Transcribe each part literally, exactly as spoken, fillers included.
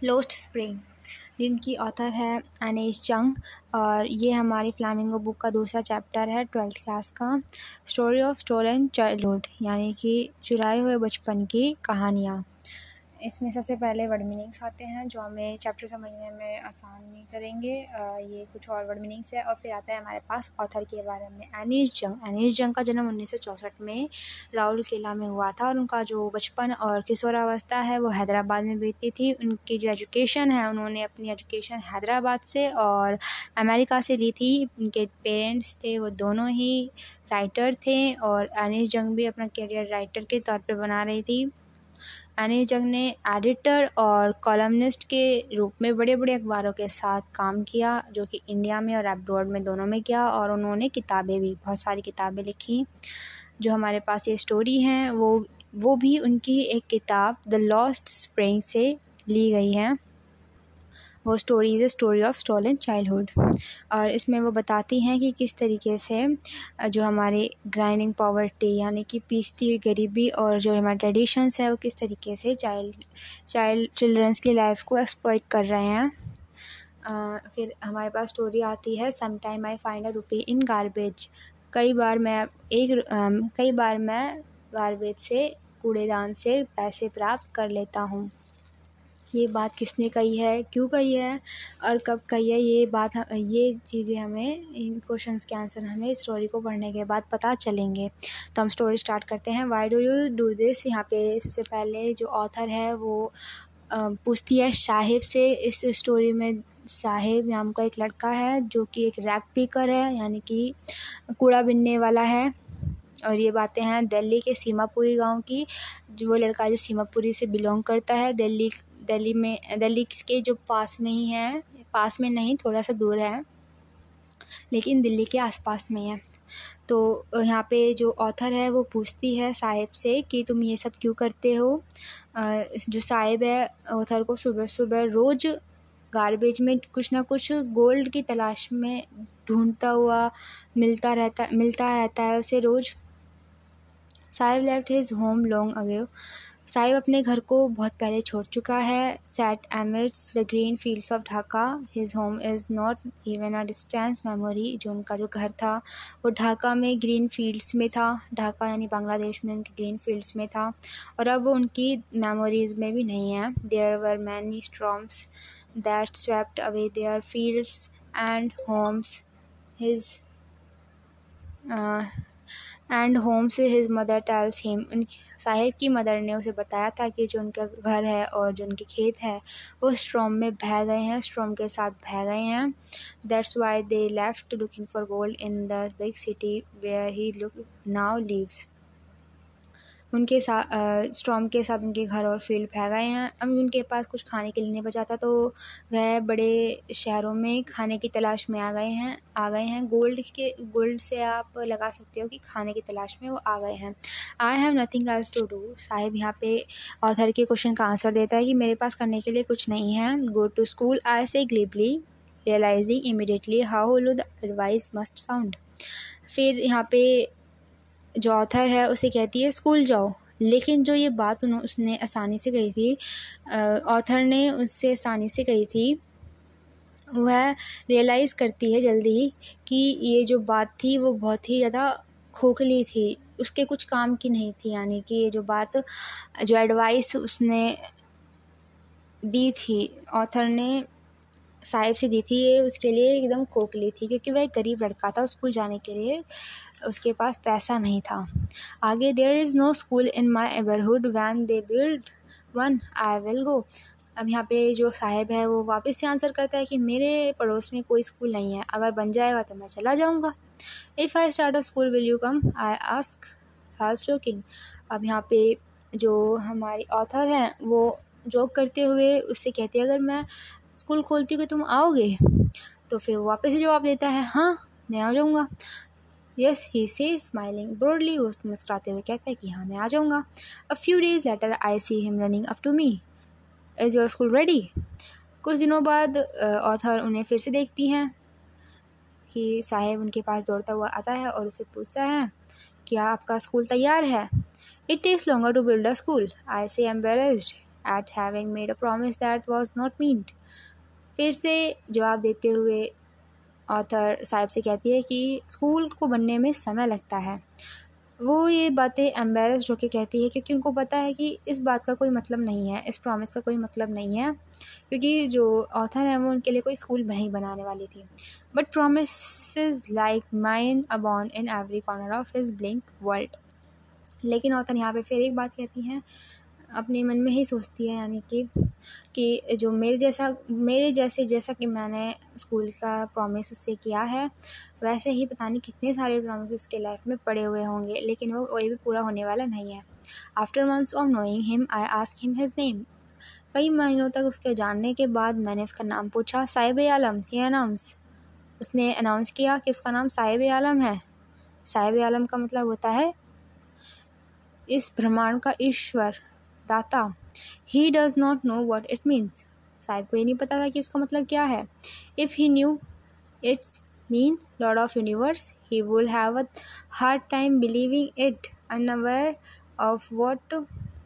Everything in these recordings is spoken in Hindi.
लोस्ट स्प्रिंग, जिनकी ऑथर है एनिस जंग, और ये हमारी फ्लामिंगो बुक का दूसरा चैप्टर है ट्वेल्थ क्लास का। स्टोरी ऑफ स्टोलन चाइल्डहुड, यानी कि चुराए हुए बचपन की कहानियाँ। इसमें सबसे पहले वर्ड मीनिंग्स आते हैं जो हमें चैप्टर समझने में आसानी करेंगे। ये कुछ और वर्ड मीनिंग्स है, और फिर आता है हमारे पास ऑथर के बारे में। एनिस जंग एनिस जंग का जन्म उन्नीस सौ चौंसठ में राउल किला में हुआ था, और उनका जो बचपन और किशोरावस्था है वो हैदराबाद में बीती थी। उनकी जो एजुकेशन है, उन्होंने अपनी एजुकेशन हैदराबाद से और अमेरिका से ली थी। उनके पेरेंट्स थे वो दोनों ही राइटर थे, और एनिस जंग भी अपना करियर राइटर के तौर पर बना रही थी। एनिस जंग ने एडिटर और कॉलमनिस्ट के रूप में बड़े बड़े अखबारों के साथ काम किया, जो कि इंडिया में और अब्रॉड में दोनों में किया, और उन्होंने किताबें भी बहुत सारी किताबें लिखी। जो हमारे पास ये स्टोरी हैं वो वो भी उनकी एक किताब द लॉस्ट स्प्रिंग से ली गई है। वो story is a story of stolen childhood, और इसमें वो बताती हैं कि किस तरीके से जो हमारी ग्राइंडिंग पॉवर्टी यानी कि पीसती हुई गरीबी और जो हमारे ट्रेडिशंस है वो किस तरीके से चाइल्ड चाइल्ड चिल्ड्रंस की लाइफ को एक्सप्लॉइट कर रहे हैं। uh, फिर हमारे पास स्टोरी आती है some time I find a rupee in garbage. कई बार मैं एक um, कई बार मैं गार्बेज से कूड़ेदान से पैसे प्राप्त कर लेता हूँ। ये बात किसने कही है, क्यों कही है और कब कही है, ये बात ये चीज़ें हमें इन क्वेश्चंस के आंसर हमें इस स्टोरी को पढ़ने के बाद पता चलेंगे। तो हम स्टोरी स्टार्ट करते हैं। Why do you do this. यहाँ पे सबसे पहले जो ऑथर है वो पूछती है साहिब से। इस स्टोरी में साहिब नाम का एक लड़का है जो कि एक रैग पिकर है, यानी कि कूड़ा बिनने वाला है। और ये बातें हैं दिल्ली के सीमापुरी गांव की। जो वो लड़का जो सीमापुरी से बिलोंग करता है, दिल्ली दिल्ली में दिल्ली के जो पास में ही है, पास में नहीं थोड़ा सा दूर है, लेकिन दिल्ली के आसपास में है। तो यहाँ पे जो ऑथर है वो पूछती है साहिब से कि तुम ये सब क्यों करते हो। जो साहिब है ऑथर को सुबह सुबह रोज़ गार्बेज में कुछ ना कुछ गोल्ड की तलाश में ढूंढता हुआ मिलता रहता मिलता रहता है उसे रोज़। Sahib left his home long ago. Sahib अपने घर को बहुत पहले छोड़ चुका है। Set amidst the green fields of Dhaka, his home is not even a distance memory. जो उनका जो घर था वो ढाका में ग्रीन फील्ड्स में था। ढाका यानी बांग्लादेश में उनकी ग्रीन फील्ड्स में था, और अब वो उनकी मेमोरीज में भी नहीं है। There were many storms that swept away their fields and homes his and home से हिज मदर टेल्स हिम। उनकी साहिब की मदर ने उसे बताया था कि जो उनका घर है और जो उनके खेत है वो स्ट्रॉम में बह गए हैं, स्ट्रॉम के साथ बह गए हैं। That's why they left looking for gold in the big city where he look now lives. उनके साथ स्ट्रॉम के साथ उनके घर और फील्ड बह गए हैं। अब उनके पास कुछ खाने के लिए नहीं बचा था, तो वह बड़े शहरों में खाने की तलाश में आ गए हैं आ गए हैं गोल्ड के गोल्ड से आप लगा सकते हो कि खाने की तलाश में वो आ गए हैं। I have nothing else to do. Sahib यहाँ पे ऑथर के क्वेश्चन का आंसर देता है कि मेरे पास करने के लिए कुछ नहीं है। गो to school I say glibly, realising immediately how hollow the advice must sound. फिर यहाँ पे जो ऑथर है उसे कहती है स्कूल जाओ, लेकिन जो ये बात उन्होंने उसने आसानी से कही थी, ऑथर ने उससे आसानी से कही थी, वह रियलाइज़ करती है जल्दी ही कि ये जो बात थी वो बहुत ही ज़्यादा खोखली थी, उसके कुछ काम की नहीं थी। यानी कि ये जो बात जो एडवाइस उसने दी थी, ऑथर ने साहिब से दी थी, ये उसके लिए एकदम खोखली थी, क्योंकि वह एक गरीब लड़का था। स्कूल जाने के लिए उसके पास पैसा नहीं था। आगे there is no school in my neighbourhood when they build one I will go. अब यहाँ पे जो साहिब है वो वापस से आंसर करता है कि मेरे पड़ोस में कोई स्कूल नहीं है, अगर बन जाएगा तो मैं चला जाऊँगा। If I start a school will you come, I ask house joking. अब यहाँ पे जो हमारी ऑथर हैं वो जोक करते हुए उससे कहती है अगर मैं स्कूल खोलती हूँ तुम आओगे, तो फिर वो वापस से जवाब देता है हाँ मैं आ जाऊँगा। यस ही से स्माइलिंग ब्रॉडली, वो मुस्कुराते हुए कहता है कि हाँ मैं आ जाऊँगा। A few days later I see him running up to me, is your school ready. कुछ दिनों बाद ऑथर उन्हें फिर से देखती हैं कि साहिब उनके पास दौड़ता हुआ आता है और उसे पूछता है क्या आपका स्कूल तैयार है। It takes longer to build a school, I say embarrassed at having made a promise that was not meant. फिर से जवाब देते हुए ऑथर साहिब से कहती है कि स्कूल को बनने में समय लगता है। वो ये बातें एम्बेरस्ड होकर कहती है क्योंकि उनको पता है कि इस बात का कोई मतलब नहीं है, इस प्रॉमिस का कोई मतलब नहीं है, क्योंकि जो ऑथर है वो उनके लिए कोई स्कूल नहीं बनाने वाली थी। बट प्रोमिसेस लाइक माइन अबॉर्न in every corner of his blink world. लेकिन ऑथर यहाँ पे फिर एक बात कहती हैं, अपने मन में ही सोचती है, यानी कि कि जो मेरे जैसा मेरे जैसे जैसा कि मैंने स्कूल का प्रॉमिस उससे किया है, वैसे ही पता नहीं कितने सारे प्रॉमिस उसके लाइफ में पड़े हुए होंगे, लेकिन वो कोई भी पूरा होने वाला नहीं है। After months of knowing him I ask him his name. कई महीनों तक उसके जानने के बाद मैंने उसका नाम पूछा। Sahib Alam, he announce. उसने अनाउंस किया कि उसका नाम साहिब आलम है। साहिब आलम का मतलब होता है इस ब्रह्मांड का ईश्वर, दाता। He does not know what it means. Sahib को ये नहीं पता था कि उसका मतलब क्या है। If he knew it's mean lord of universe, he would have a hard time believing it, unaware of what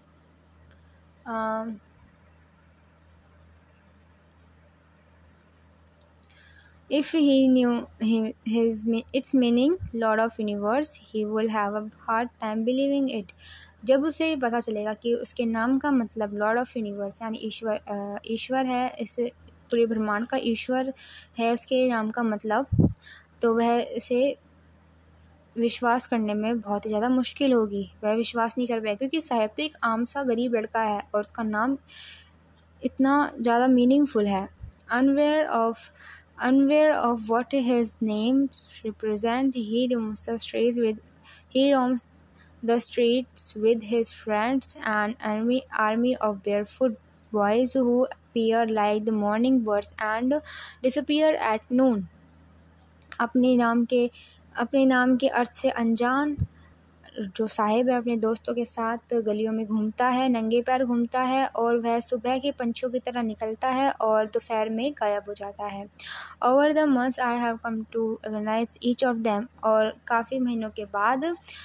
If he knew hi- his me- its meaning, Lord of Universe, he will have a hard time believing it. जब उसे पता चलेगा कि उसके नाम का मतलब लॉर्ड ऑफ यूनिवर्स यानी ईश्वर अ, ईश्वर है, इस पूरे ब्रह्मांड का ईश्वर है उसके नाम का मतलब, तो वह इसे विश्वास करने में बहुत ही ज़्यादा मुश्किल होगी। वह विश्वास नहीं कर पाएगा क्योंकि साहिब तो एक आम सा गरीब लड़का है और उसका नाम इतना ज़्यादा मीनिंगफुल है। Unaware of Unaware of what his name represent, he roams the streets with he roams the streets with his friends, an army army of barefoot boys who appear like the morning birds and disappear at noon. अपने नाम के अपने नाम के अर्थ से अनजान जो साहिब है अपने दोस्तों के साथ गलियों में घूमता है, नंगे पैर घूमता है, और वह सुबह के पंछियों की तरह निकलता है और दोपहर में गायब हो जाता है। Over the months I have come to organise each of them. और काफ़ी महीनों के बाद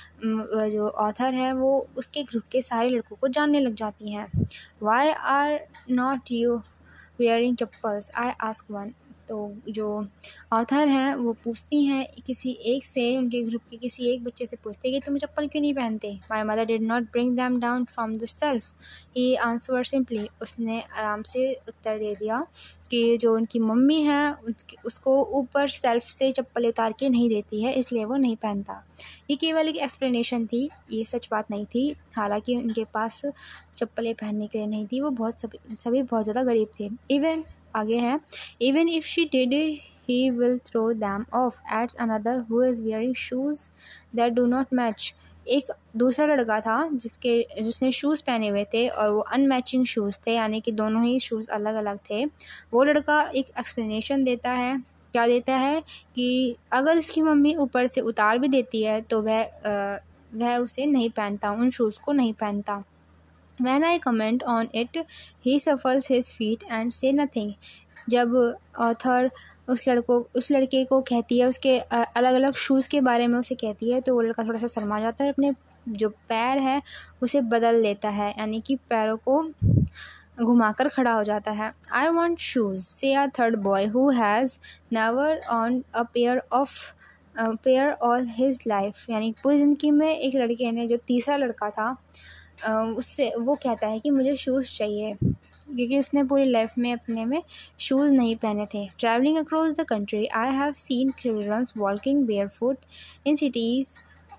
जो ऑथर है वो उसके ग्रुप के सारे लड़कों को जानने लग जाती हैं। Why are not you wearing chappals, I ask one. तो जो ऑथर हैं वो पूछती हैं किसी एक से, उनके ग्रुप के किसी एक बच्चे से पूछते हैं कि तुम चप्पल क्यों नहीं पहनते। My mother did not bring them down from the shelf, he answer simply. उसने आराम से उत्तर दे दिया कि जो उनकी मम्मी है उसको ऊपर सेल्फ से चप्पल उतार के नहीं देती है, इसलिए वो नहीं पहनता। ये केवल एक एक्सप्लेनेशन थी, ये सच बात नहीं थी। हालांकि उनके पास चप्पलें पहनने के लिए नहीं थी, वो बहुत सभी सभी बहुत ज़्यादा गरीब थे। इवन आगे है, even if she did he will throw them off at another who is wearing shoes that do not match। एक दूसरा लड़का था जिसके जिसने शूज़ पहने हुए थे और वो अनमैचिंग शूज़ थे, यानी कि दोनों ही शूज़ अलग अलग थे। वो लड़का एक एक्सप्लेनेशन देता है, क्या देता है कि अगर इसकी मम्मी ऊपर से उतार भी देती है तो वह वह उसे नहीं पहनता, उन शूज़ को नहीं पहनता। When I comment on it, he shuffles his feet and say nothing। जब ऑथर उस लड़को उस लड़के को कहती है, उसके अलग अलग शूज़ के बारे में उसे कहती है, तो वो लड़का थोड़ा सा शर्मा जाता है, अपने जो पैर है उसे बदल लेता है, यानी कि पैरों को घुमाकर खड़ा हो जाता है। आई want shoes, say a third boy who has never on a pair of pair all his life. यानी पूरी ज़िंदगी में एक लड़के ने, जो तीसरा लड़का था, उससे वो कहता है कि मुझे शूज़ चाहिए क्योंकि उसने पूरी लाइफ में अपने में शूज़ नहीं पहने थे। Travelling across the country I have seen childrens walking barefoot in cities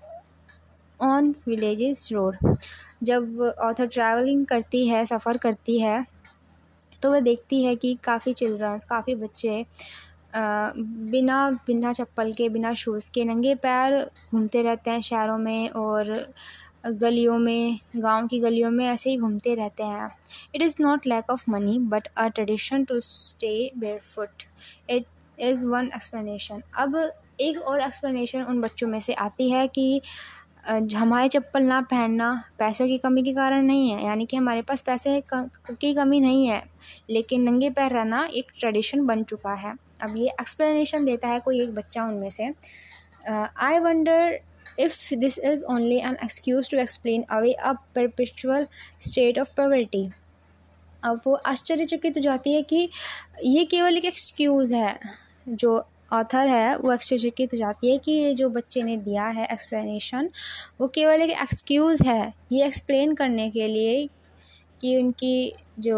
on villages road. जब ऑथर ट्रैवलिंग करती है, सफ़र करती है, तो वह देखती है कि काफ़ी चिल्ड्रंस, काफ़ी बच्चे बिना बिना चप्पल के, बिना शूज़ के, नंगे पैर घूमते रहते हैं शहरों में और गलियों में, गांव की गलियों में ऐसे ही घूमते रहते हैं। It is not lack of money but a tradition to stay barefoot, it is one explanation. अब एक और एक्सप्लेनेशन उन बच्चों में से आती है कि हमारे चप्पल ना पहनना पैसों की कमी के कारण नहीं है, यानी कि हमारे पास पैसे की कमी नहीं है, लेकिन नंगे पैर रहना एक ट्रेडिशन बन चुका है। अब ये एक्सप्लेनेशन देता है कोई एक बच्चा उनमें से। I wonder if this is only an excuse to explain away a perpetual state of poverty। अब वो आश्चर्यचकित हो जाती है कि ये केवल एक एक्सक्यूज़ है। जो ऑथर है वो आश्चर्यचकित हो जाती है कि ये जो बच्चे ने दिया है एक्सप्लेनेशन, वो केवल एक एक्सक्यूज़ है, ये एक्सप्लेन करने के लिए कि उनकी जो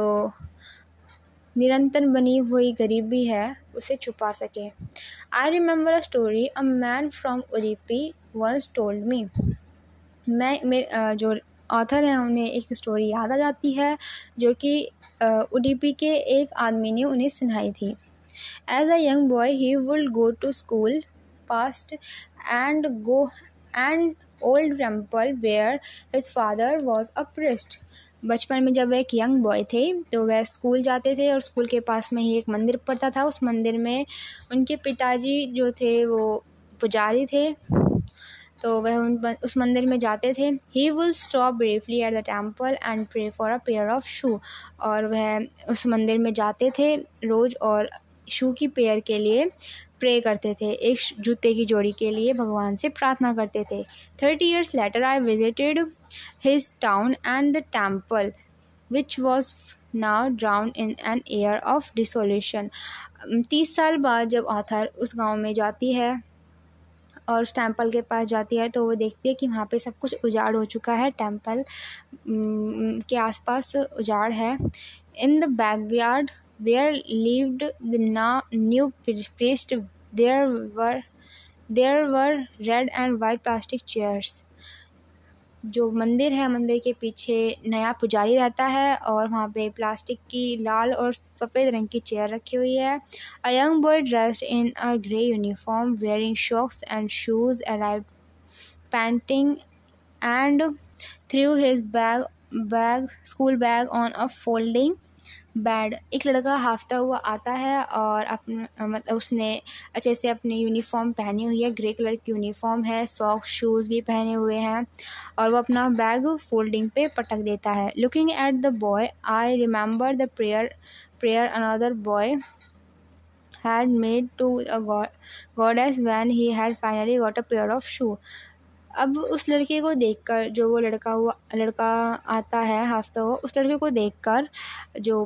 निरंतर बनी हुई गरीबी है उसे छुपा सके। I remember a story a man from Udupi once told me. मैं मे अ, जो ऑथर हैं उन्हें एक स्टोरी याद आ जाती है जो कि उडुपी के एक आदमी ने उन्हें सुनाई थी। As a young boy he would go to school past and go and old temple where his father was a priest. बचपन में जब वह एक यंग बॉय थे तो वह स्कूल जाते थे और स्कूल के पास में ही एक मंदिर पड़ता था। उस मंदिर में उनके पिताजी जो थे वो पुजारी थे, तो वह उन उस मंदिर में जाते थे। He will stop briefly at the temple and pray for a pair of shoe. और वह उस मंदिर में जाते थे रोज़ और शू की पेयर के लिए प्रे करते थे, एक जूते की जोड़ी के लिए भगवान से प्रार्थना करते थे। Thirty years later I visited his town and the temple which was now drowned in an air of dissolution. तीस साल बाद जब ऑथर उस गांव में जाती है और उस टेम्पल के पास जाती है तो वो देखती है कि वहाँ पे सब कुछ उजाड़ हो चुका है। टेम्पल के आसपास उजाड़ है। In the backyard where lived the new priest there were there were red and white plastic chairs. जो मंदिर है, मंदिर के पीछे नया पुजारी रहता है और वहाँ पे प्लास्टिक की लाल और सफ़ेद रंग की चेयर रखी हुई है। A young boy dressed in a grey uniform wearing socks and shoes arrived panting and threw his bag bag school bag on a folding bed. एक लड़का हाफता हुआ आता है और अपने मतलब उसने अच्छे से अपनी यूनिफॉर्म पहनी हुई है, ग्रे कलर की यूनिफॉर्म है, सॉक्स शूज़ भी पहने हुए हैं और वो अपना बैग फोल्डिंग पे पटक देता है। Looking at the boy I remember the prayer prayer another boy had made to a god, goddess when he had finally got a pair of shoe। अब उस लड़के को देखकर, जो वो लड़का हुआ लड़का आता है हाफता हुआ, उस लड़के को देखकर जो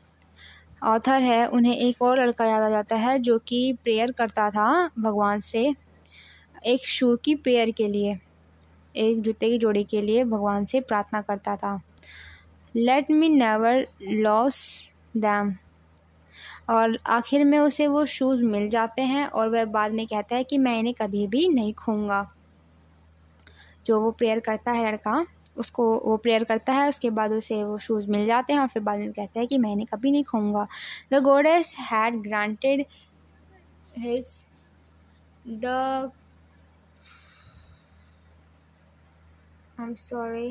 ऑथर है उन्हें एक और लड़का याद आ जाता है जो कि प्रेयर करता था भगवान से एक शू की पेयर के लिए, एक जूते की जोड़ी के लिए भगवान से प्रार्थना करता था। Let me never lose them. और आखिर में उसे वो शूज़ मिल जाते हैं और वह बाद में कहता है कि मैं इन्हें कभी भी नहीं खोऊंगा। जो वो प्रेयर करता है लड़का, उसको वो प्रेयर करता है, उसके बाद उसे वो शूज़ मिल जाते हैं और फिर बाद में कहता है कि मैं इन्हें कभी नहीं खोऊंगा। The goddess had granted his the I am sorry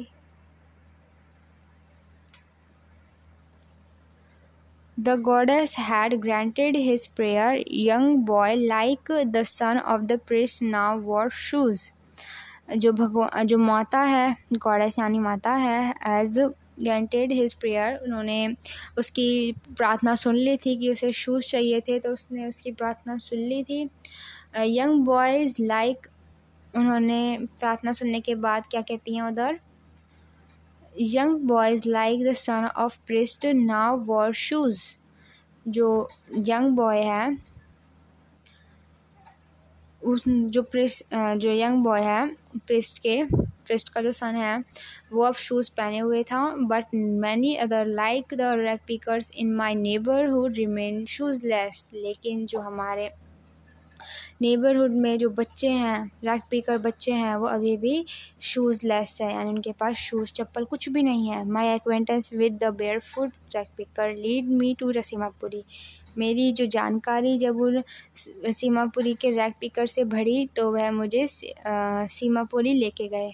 The goddess had granted his prayer. Young boy, like the son of the priest, now wore shoes. जो भगवान जो माता है, गॉडेस यानी माता है, एज ग्रांटेड हिज प्रेयर, उन्होंने उसकी प्रार्थना सुन ली थी कि उसे शूज़ चाहिए थे, तो उसने उसकी प्रार्थना सुन ली थी। यंग बॉयज़ लाइक, उन्होंने प्रार्थना सुनने के बाद क्या कहती हैं उधर, young boys like the son of priest now wear shoes. जो यंग बॉय है, उस जो प्रिस्ट जो यंग बॉय है प्रिस्ट के प्रिस्ट का जो सन है वो अब शूज़ पहने हुए था। But many other like the rag pickers in my neighbourhood remain shoeless. लेकिन जो हमारे नेबरहुड में जो बच्चे हैं, रैग पिकर बच्चे हैं, वो अभी भी शूज़लेस है, यानी उनके पास शूज़ चप्पल कुछ भी नहीं है। My acquaintance with the barefoot rag picker lead me to Seemapuri. मेरी जो जानकारी जब उन सीमापुरी के रैग पिकर से बढ़ी तो वह मुझे सीमापुरी लेके गए।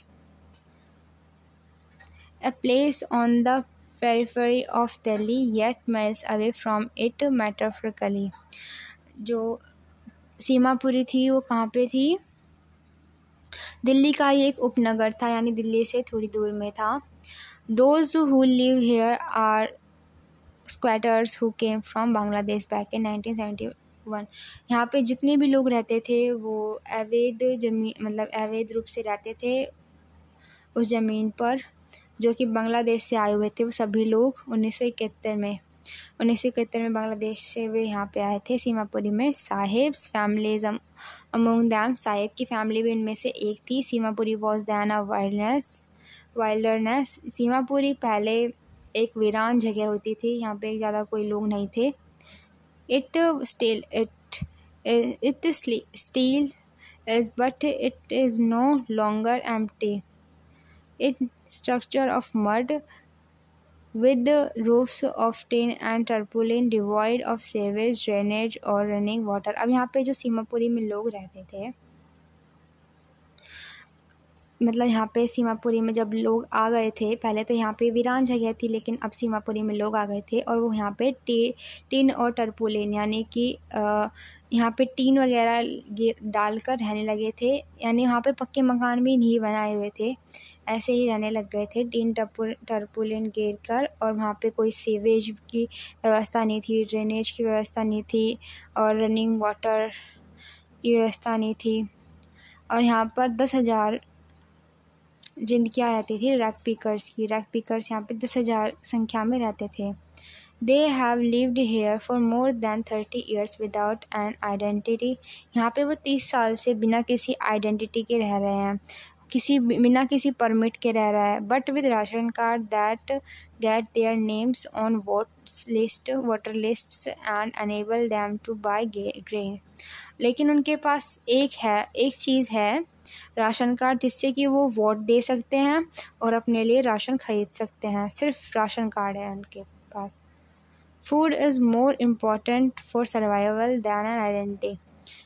A place on the periphery of Delhi, yet miles away from it metaphorically। जो सीमापुरी थी वो कहाँ पे थी? दिल्ली का ही एक उपनगर था, यानी दिल्ली से थोड़ी दूर में था। Those who live here are squatters who came from Bangladesh back in nineteen seventy one. यहाँ पे जितने भी लोग रहते थे वो अवैध जमीन मतलब अवैध रूप से रहते थे उस ज़मीन पर जो कि बांग्लादेश से आए हुए थे, वो सभी लोग उन्नीस सौ इकहत्तर में उन्नीस सौ इकहत्तर में बांग्लादेश से वे यहाँ पे आए थे सीमापुरी में। Sahib's families among them, Sahib की फैमिली भी इनमें से एक थी। Seemapuri was then a wildness wilderness Seemapuri पहले एक वीरान जगह होती थी, यहाँ पे ज़्यादा कोई लोग नहीं थे। It still it it still is but it is no longer empty. It structure of mud with the roofs of tin and tarpaulin devoid of sewage, drainage और running water। अब यहाँ पे जो सीमापुरी में लोग रहते थे, मतलब यहाँ पे सीमापुरी में जब लोग आ गए थे, पहले तो यहाँ पे वीरान जगह थी, लेकिन अब सीमापुरी में लोग आ गए थे और वो यहाँ पे टी टीन और टरपुलिन यानी कि यहाँ पे टीन वगैरह डालकर रहने लगे थे। यानी यहाँ पे पक्के मकान भी नहीं बनाए हुए थे, ऐसे ही रहने लग गए थे टीन टरपुलिन गिर कर। और वहाँ पे कोई सीवेज की व्यवस्था नहीं थी, ड्रेनेज की व्यवस्था नहीं थी और रनिंग वाटर की व्यवस्था नहीं थी। और यहाँ पर दस हज़ार जिंदगियाँ रहती थी रैक पिकर्स की। रैक पिकर्स यहाँ पे दस हज़ार संख्या में रहते थे। They have lived here for more than thirty years without an identity. यहाँ पे वो तीस साल से बिना किसी आइडेंटिटी के रह रहे हैं, किसी बिना किसी परमिट के रह रहा है। But with ration card that get their names on votes list voter lists and enable them to buy grain. लेकिन उनके पास एक है एक चीज़ है राशन कार्ड, जिससे कि वो वोट दे सकते हैं और अपने लिए राशन खरीद सकते हैं। सिर्फ राशन कार्ड है उनके पास। Food is more important for survival than an identity.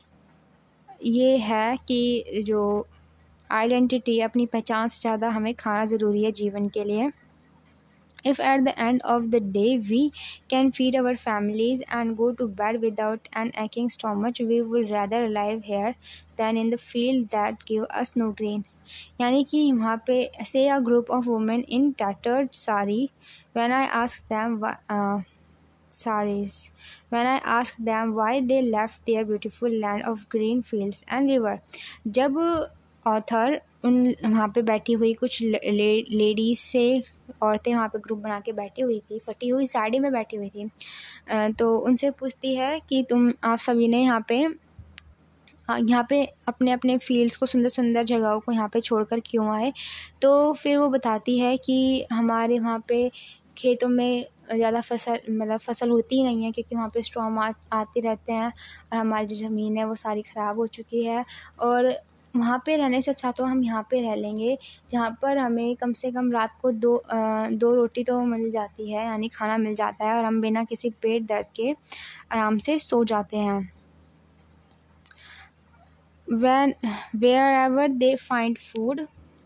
ये है कि जो आइडेंटिटी, अपनी पहचान से ज़्यादा हमें खाना ज़रूरी है जीवन के लिए। If at the end of the day we can feed our families and go to bed without an aching stomach, we would rather live here than in the fields that give us no grain। यानी कि वहाँ पे say a group of women in tattered sari when I ask them uh, saris when I ask them why they left their beautiful land of green fields and river। जब ऑथर उन वहाँ पे बैठी हुई कुछ ले, लेडीज़ से औरतें वहाँ पे ग्रुप बना के बैठी हुई थी, फटी हुई साड़ी में बैठी हुई थी, तो उनसे पूछती है कि तुम आप सभी ने यहाँ पे यहाँ पे अपने अपने फील्ड्स को, सुंदर सुंदर जगहों को यहाँ पे छोड़कर क्यों आए। तो फिर वो बताती है कि हमारे वहाँ पे खेतों में ज़्यादा फसल मतलब फसल होती ही नहीं है, क्योंकि वहाँ पे स्टॉर्म आ, आते रहते हैं और हमारी जो ज़मीन है वो सारी ख़राब हो चुकी है। और वहाँ पे रहने से अच्छा तो हम यहाँ पे रह लेंगे, जहाँ पर हमें कम से कम रात को दो आ, दो रोटी तो मिल जाती है, यानी खाना मिल जाता है और हम बिना किसी पेट दर्द के आराम से सो जाते हैं। When wherever they find food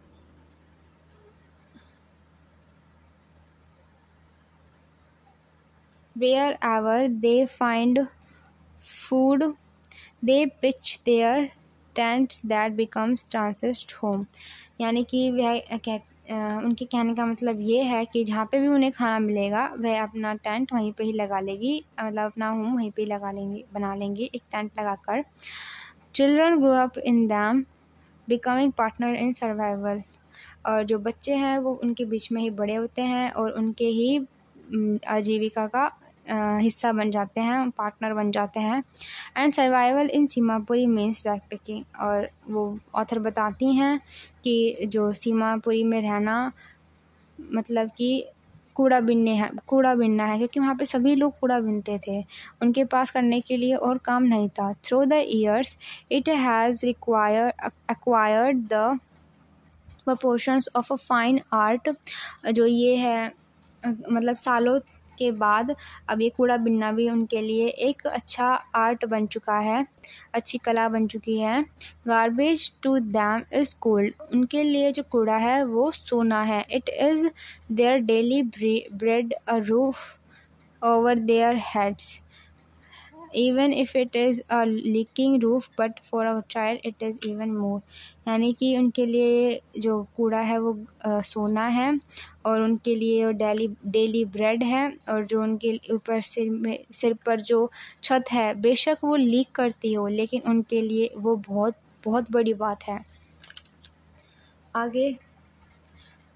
wherever they find food they pitch their tents that becomes transit home। यानी कि वह कह उनके कहने का मतलब ये है कि जहाँ पे भी उन्हें खाना मिलेगा वह अपना टेंट वहीं पे ही लगा लेगी, मतलब अपना होम वहीं पे ही लगा लेंगी बना लेंगी एक टेंट लगाकर। Children grow up in them becoming partner in survival. और जो बच्चे हैं वो उनके बीच में ही बड़े होते हैं और उनके ही आजीविका का हिस्सा बन जाते हैं, पार्टनर बन जाते हैं। And survival in Seemapuri means rag picking. और वो ऑथर बताती हैं कि जो सीमापुरी में रहना मतलब कि कूड़ा बिनने है कूड़ा बिनना है, क्योंकि वहाँ पे सभी लोग कूड़ा बिनते थे, उनके पास करने के लिए और काम नहीं था। Through the years it has require acquired the proportions of a fine art। जो ये है मतलब सालों के बाद अब ये कूड़ा बिनना भी उनके लिए एक अच्छा आर्ट बन चुका है, अच्छी कला बन चुकी है। Garbage to them is gold. उनके लिए जो कूड़ा है वो सोना है। It is their daily bread a roof over their heads even if it is a leaking roof, but for a child it is even more। यानी कि उनके लिए जो कूड़ा है वो आ, सोना है और उनके लिए वो डेली डेली ब्रेड है। और जो उनके ऊपर सिर में सिर पर जो छत है बेशक वो लीक करती हो, लेकिन उनके लिए वो बहुत बहुत बड़ी बात है। आगे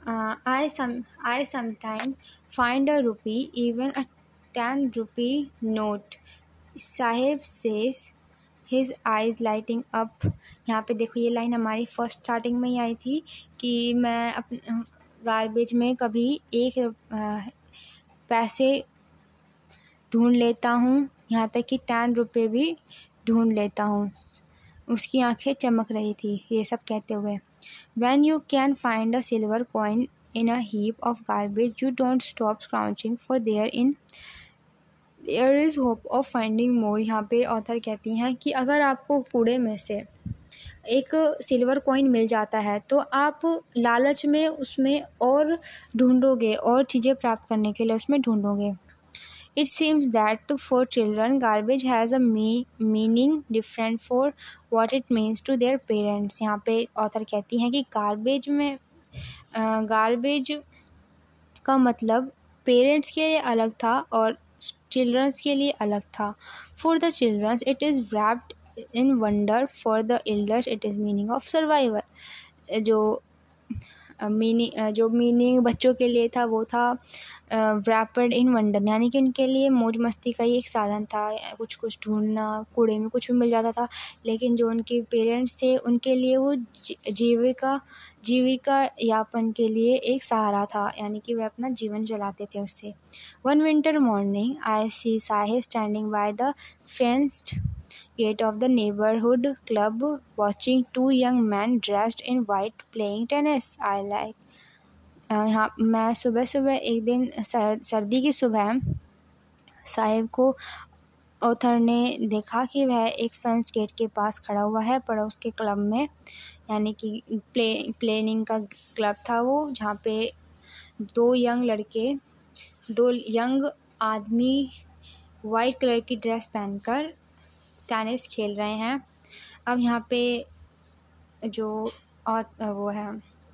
I some I sometime find a rupee even a ten rupee note, Saheb says his eyes lighting up. यहाँ पे देखो ये लाइन हमारी फर्स्ट स्टार्टिंग में ही आई थी कि मैं अपने गार्बेज में कभी एक अ, पैसे ढूंढ लेता हूँ, यहाँ तक कि टेन रुपये भी ढूंढ लेता हूँ। उसकी आंखें चमक रही थी ये सब कहते हुए। When you can find a silver coin in a heap of garbage, you don't stop scrounging for there in there is hope of finding more। यहाँ पे ऑथर कहती हैं कि अगर आपको कूड़े में से एक सिल्वर कॉइन मिल जाता है तो आप लालच में उसमें और ढूंढोगे, और चीज़ें प्राप्त करने के लिए उसमें ढूंढोगे। It seems that for children, garbage has a me- meaning different for what it means to their parents। यहाँ पे ऑथर कहती हैं कि गार्बेज में गार्बेज का मतलब पेरेंट्स के लिए अलग था और चिल्ड्रंस के लिए अलग था। For the children it is wrapped in wonder, for the elders it is meaning of survival। जो मीनिंग जो मीनिंग बच्चों के लिए था वो था रैपिड इन वंडर, यानी कि उनके लिए मौज मस्ती का ही एक साधन था, कुछ कुछ ढूंढना, कूड़े में कुछ भी मिल जाता था। लेकिन जो उनके पेरेंट्स थे उनके लिए वो जीविका जीविका यापन के लिए एक सहारा था, यानी कि वे अपना जीवन चलाते थे उससे। One winter morning I see Saheb standing by the fenced gate of the neighborhood club watching two young men dressed in white playing tennis। I like यहाँ मैं सुबह सुबह एक दिन सर, सर्दी की सुबह साहिब को ऑथर ने देखा कि वह एक फेंस गेट के पास खड़ा हुआ है पड़ोस के क्लब में, यानी कि प्ले प्लेनिंग का क्लब था वो, जहाँ पे दो यंग लड़के दो यंग आदमी वाइट कलर की ड्रेस पहनकर टेनिस खेल रहे हैं। अब यहाँ पे जो और वो है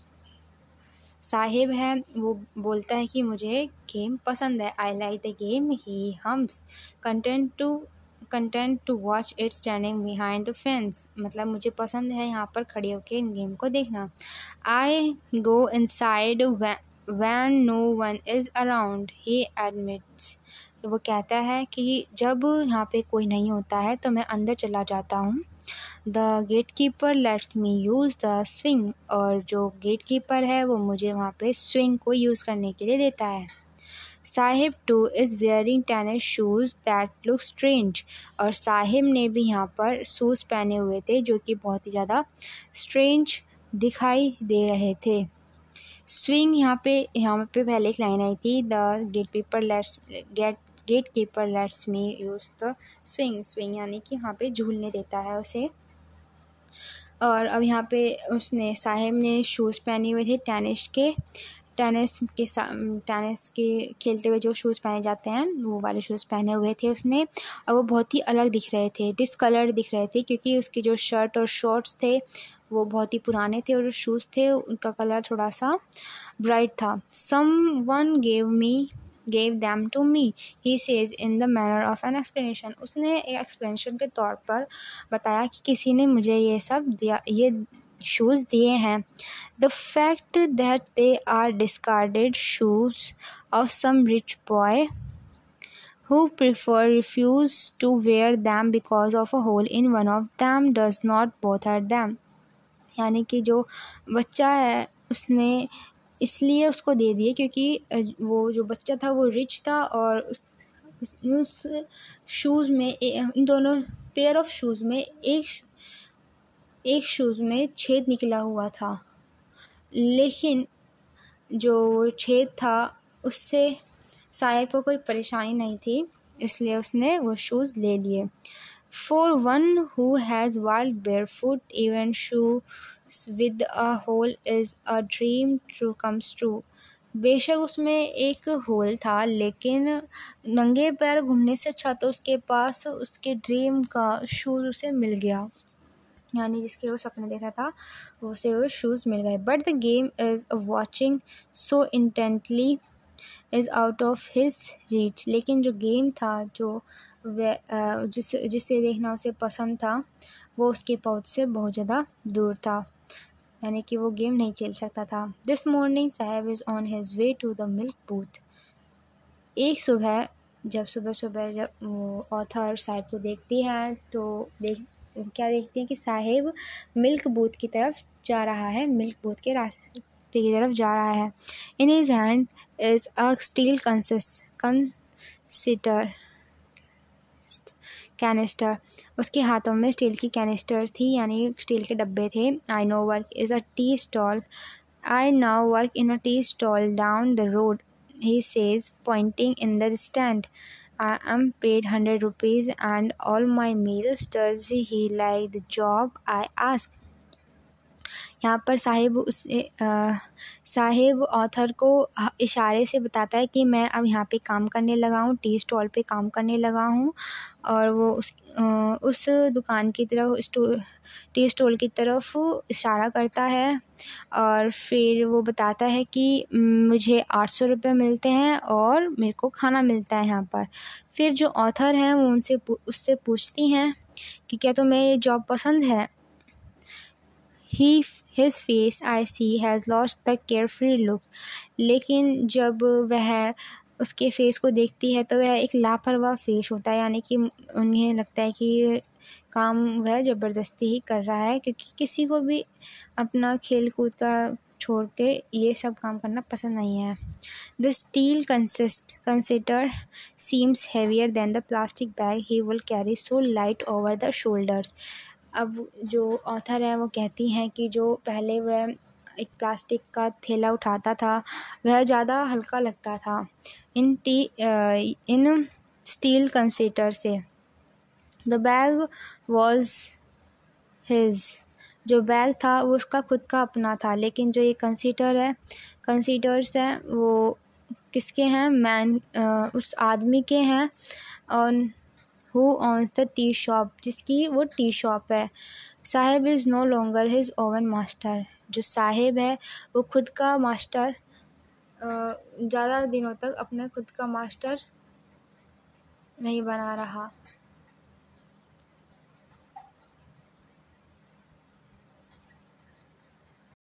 साहिब है वो बोलता है कि मुझे गेम पसंद है। I like the game he hums content to content to watch it standing behind the fence, मतलब मुझे पसंद है यहाँ पर खड़े होकर इन गेम को देखना। I go inside when no one is around he admits. वो कहता है कि जब यहाँ पे कोई नहीं होता है तो मैं अंदर चला जाता हूँ। The gate keeper lets me use the swing, और जो गेट कीपर है वो मुझे वहाँ पे स्विंग को यूज़ करने के लिए देता है। Saheb too is wearing tennis shoes that look strange, और साहिब ने भी यहाँ पर शूज़ पहने हुए थे जो कि बहुत ही ज़्यादा स्ट्रेंज दिखाई दे रहे थे। स्विंग यहाँ पे यहाँ पे पहले एक लाइन आई थी, the gate keeper lets gate gate keeper lets me use the swing. Swing यानी कि यहाँ पे झूलने देता है उसे। और अब यहाँ पे उसने साहिब ने शूज़ पहने हुए थे टेनिस के टेनिस के टेनिस के खेलते हुए जो शूज़ पहने जाते हैं वो वाले शूज़ पहने हुए थे उसने, और वो बहुत ही अलग दिख रहे थे, डिसकलर्ड दिख रहे थे, क्योंकि उसकी जो शर्ट और शॉर्ट्स थे वो बहुत ही पुराने थे और जो शूज़ थे उनका कलर थोड़ा सा ब्राइट था। Someone gave me gave them to me, he says in the manner of an explanation। उसने एक एक्सप्लेनेशन के तौर पर बताया कि किसी ने मुझे ये सब दिया, ये शूज़ दिए हैं। The fact that they are discarded shoes of some rich boy who prefer refuse to wear them because of a hole in one of them does not bother them। यानी कि जो बच्चा है उसने इसलिए उसको दे दिए क्योंकि वो जो बच्चा था वो रिच था और उस उस, उस शूज़ में इन दोनों पेयर ऑफ शूज़ में एक एक शूज़ में छेद निकला हुआ था, लेकिन जो छेद था उससे साहिब को कोई परेशानी नहीं थी, इसलिए उसने वो शूज़ ले लिए। For one who has walked barefoot, even shoes with a hole is a dream true comes true। बेशक उसमें एक होल था लेकिन नंगे पैर घूमने से अच्छा तो उसके पास उसके ड्रीम का शूज़ उसे मिल गया, यानी जिसके वो सपने देखा था उसे वो शूज़ मिल गए। But the game is watching so intently is out of his reach. लेकिन जो गेम था जो वे जिस जिसे देखना उसे पसंद था वो उसके पहुंच से बहुत ज़्यादा दूर था। यानी कि वो गेम नहीं खेल सकता था। This morning Saheb is on his way to the milk booth. एक सुबह जब सुबह सुबह जब वो ऑथर साहिब को देखती है तो देख क्या देखती है कि साहिब मिल्क बूथ की तरफ जा रहा है, मिल्क बूथ के रास्ते की तरफ जा रहा है। In his hand is a steel consister canister. उसके हाथों में स्टील की कैनिस्टर थी, यानी स्टील के डब्बे थे। I no work is a tea stall I now work in a tea stall down the road, he says, pointing in the stand. I am paid hundred rupees and all my meals. Does he like the job? I ask. यहाँ पर साहिब उसे अ, साहिब ऑथर को ह- इशारे से बताता है कि मैं अब यहाँ पे काम करने लगा हूँ, टी स्टॉल पे काम करने लगा हूँ। और वो उस अ, उस दुकान की तरफ स्टो टी स्टॉल की तरफ इशारा करता है और फिर वो बताता है कि "म, मुझे आठ सौ रुपये मिलते हैं और मेरे को खाना मिलता है यहाँ पर। फिर जो ऑथर हैं वो उनसे पू- उससे पूछती हैं कि क्या तुम्हें ये जॉब पसंद है। He his face I see has lost the carefree look. लेकिन जब वह उसके फेस को देखती है तो वह एक लापरवाह फेस होता है, यानी कि उन्हें लगता है कि ये काम वह ज़बरदस्ती ही कर रहा है, क्योंकि किसी को भी अपना खेल कूद का छोड़ के ये सब काम करना पसंद नहीं है। The steel consist consider seems heavier than the plastic bag he will carry so light over the shoulders. अब जो ऑथर है वो कहती हैं कि जो पहले वह एक प्लास्टिक का थैला उठाता था वह ज़्यादा हल्का लगता था इन टी इन स्टील कंसीडर से। The bag was his. जो बैग था वो उसका खुद का अपना था, लेकिन जो ये कंसीडर है कंसीडर्स हैं वो किसके हैं? मैन उस आदमी के हैं। और who owns the tea shop, जिसकी वो टी शॉप है। Saheb is no longer his own master. जो साहिब है वो खुद का मास्टर ज़्यादा दिनों तक अपने खुद का मास्टर नहीं बना रहा।